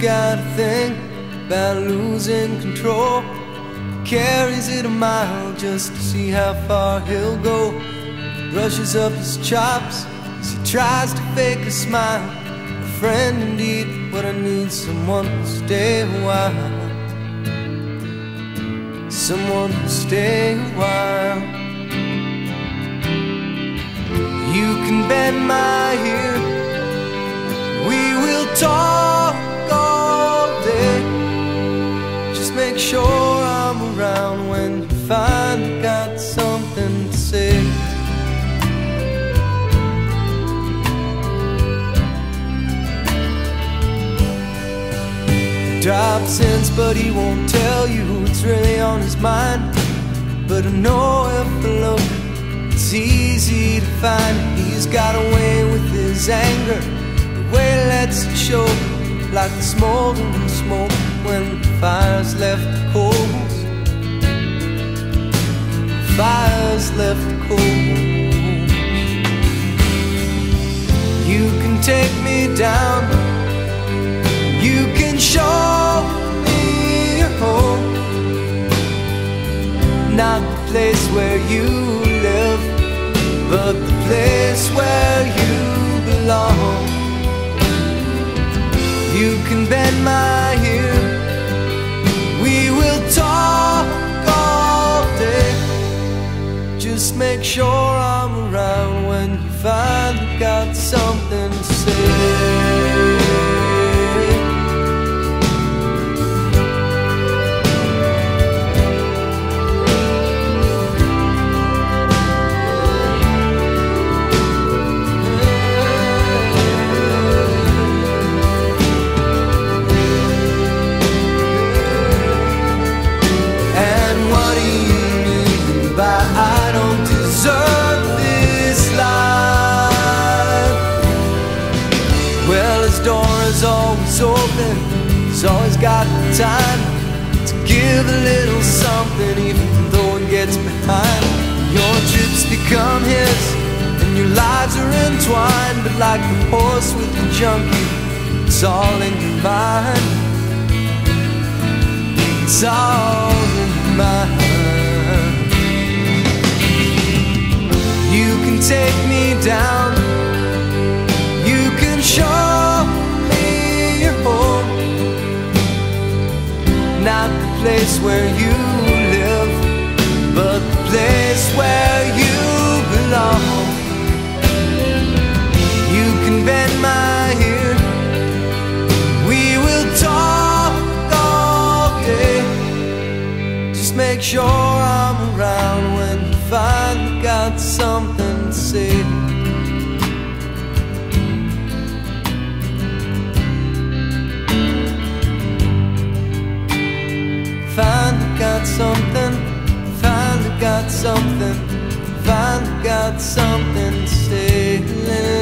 got a thing about losing control. Carries it a mile just to see how far he'll go. Brushes up his chops as he tries to fake a smile. A friend indeed, but I need someone to stay a while. Someone to stay a while. You can bet my ear, we will talk all day. Just make sure I'm around when you finally got something to say. Dropped since, but he won't tell you what's really on his mind. But I know if I look, it's easy to find. He's got a way with his anger, the way he lets it show, like the smoldering smoke when the fire's left coals. Fire's left coals. You can take me down, you can show me your home. Not the place where you live, but the place where you belong. You can bend my ear, we will talk all day. Just make sure I'm around when you finally got something to say. I don't deserve this life. Well, his door is always open, he's always got the time to give a little something, even though it gets behind. Your trips become his, and your lives are entwined. But like the horse with the junkie, it's all in your mind. It's all in your mind. You can take me down, you can show me your home. Not the place where you live, but the place where you belong. You can bend my ear, we will talk all day. Just make sure I'm around when you finally got something to say. Finally got something, finally got something, finally got something to say.